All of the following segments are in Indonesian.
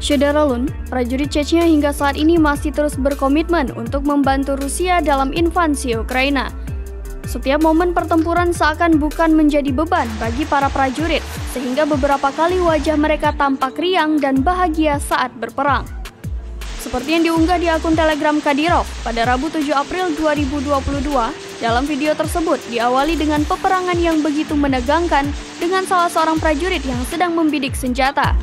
Syederalun, prajurit Chechnya hingga saat ini masih terus berkomitmen untuk membantu Rusia dalam invasi Ukraina. Setiap momen pertempuran seakan bukan menjadi beban bagi para prajurit, sehingga beberapa kali wajah mereka tampak riang dan bahagia saat berperang. Seperti yang diunggah di akun Telegram Kadyrov pada Rabu 7 April 2022, dalam video tersebut diawali dengan peperangan yang begitu menegangkan dengan salah seorang prajurit yang sedang membidik senjata.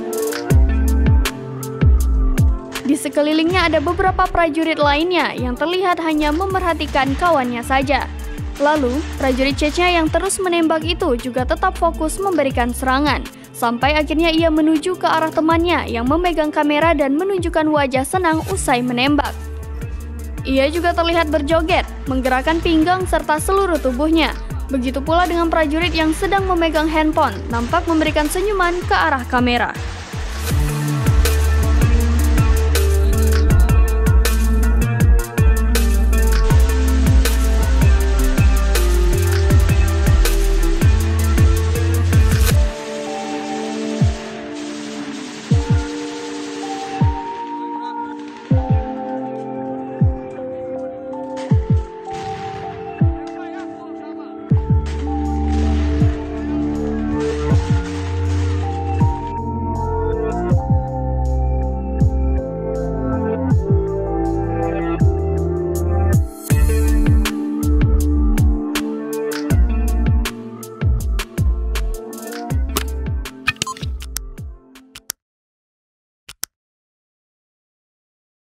Di sekelilingnya ada beberapa prajurit lainnya yang terlihat hanya memerhatikan kawannya saja. Lalu, prajurit Chechnya yang terus menembak itu juga tetap fokus memberikan serangan, sampai akhirnya ia menuju ke arah temannya yang memegang kamera dan menunjukkan wajah senang usai menembak. Ia juga terlihat berjoget, menggerakkan pinggang serta seluruh tubuhnya. Begitu pula dengan prajurit yang sedang memegang handphone, nampak memberikan senyuman ke arah kamera.